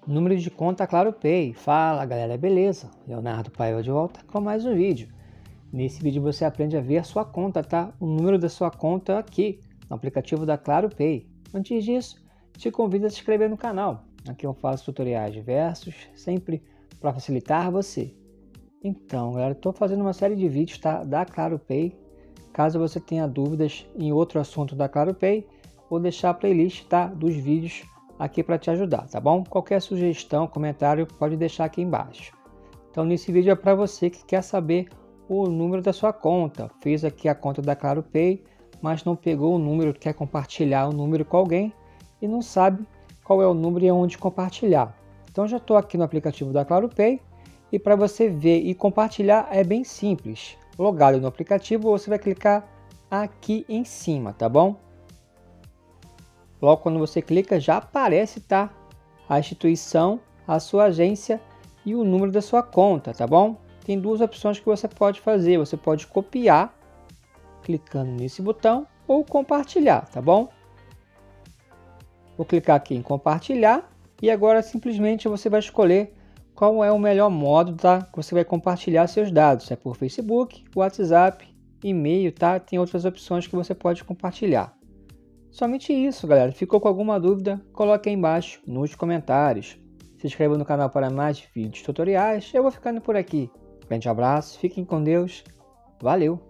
Número de conta Claro Pay. Fala galera, beleza? Leonardo Paiva de volta com mais um vídeo. Nesse vídeo você aprende a ver a sua conta, tá? O número da sua conta aqui no aplicativo da Claro Pay. Antes disso, te convido a se inscrever no canal. Aqui eu faço tutoriais diversos, sempre para facilitar você. Então galera, estou fazendo uma série de vídeos, tá? Da Claro Pay. Caso você tenha dúvidas em outro assunto da Claro Pay, vou deixar a playlist, tá? Dos vídeos aqui para te ajudar, tá bom? Qualquer sugestão, comentário, pode deixar aqui embaixo. Então nesse vídeo é para você que quer saber o número da sua conta. Fez aqui a conta da Claro Pay, mas não pegou o número, quer compartilhar o número com alguém e não sabe qual é o número e onde compartilhar. Então já estou aqui no aplicativo da Claro Pay e para você ver e compartilhar é bem simples. Logado no aplicativo, você vai clicar aqui em cima, tá bom? Logo quando você clica, já aparece, tá? A instituição, a sua agência e o número da sua conta, tá bom? Tem duas opções que você pode fazer. Você pode copiar, clicando nesse botão, ou compartilhar, tá bom? Vou clicar aqui em compartilhar e agora simplesmente você vai escolher qual é o melhor modo, tá? Que você vai compartilhar seus dados. Se é por Facebook, WhatsApp, e-mail, tá? Tem outras opções que você pode compartilhar. Somente isso, galera. Ficou com alguma dúvida? Coloque aí embaixo nos comentários. Se inscreva no canal para mais vídeos tutoriais. Eu vou ficando por aqui. Grande abraço, fiquem com Deus. Valeu!